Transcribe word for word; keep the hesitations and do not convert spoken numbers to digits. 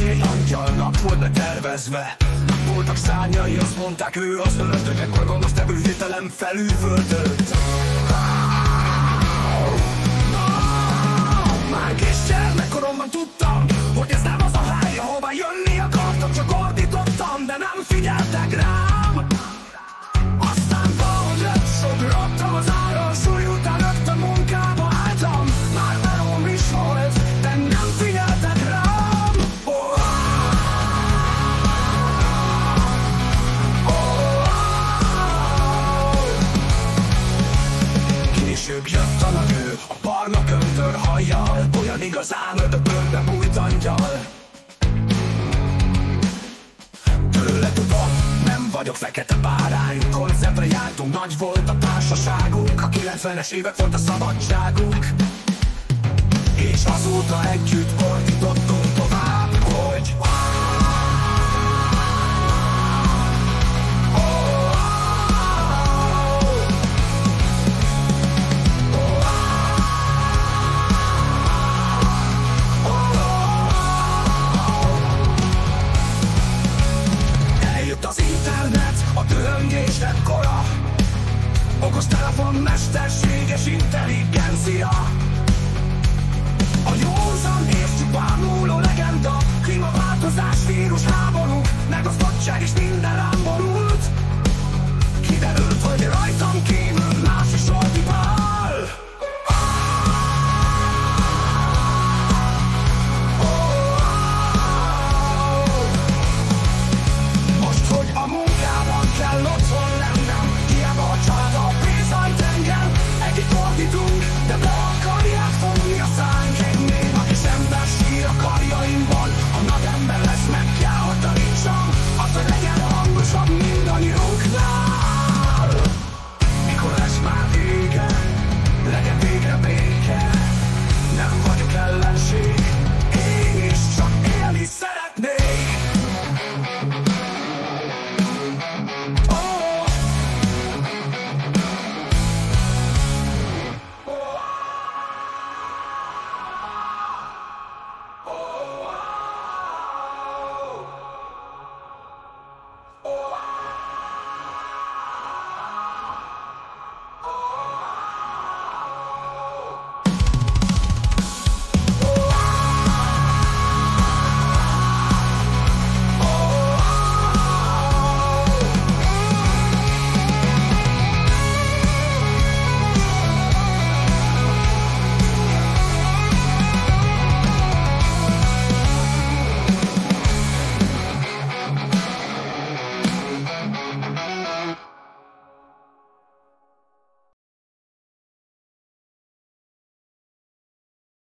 egy angyalnak volt betervezve. Voltak szárnyai, azt mondták, ő az ördög. Ekkor gonosztevő hirtelen felüvöltött. Már kis gyermekkoromban tudtam, hogy ez nem az a hely, ahova jönni akartam. Csak ordítottam, de nem figyeltek rám. Aztán valahogy lett, sodrottam az áron. Súly után rögtön munkába álltam. Már melóm is volt, de nem figyeltek rám. Oh, oh, oh. Később jött a nő, a barna köntör hajjal. Olyan igazán ördögbőrbe bújt angyal. Tőle tudom, nem vagyok fekete bárány. Koncertre jártunk, nagy volt a társaságunk. A kilencvenes évek volt a szabadságunk. És azóta együtt ordított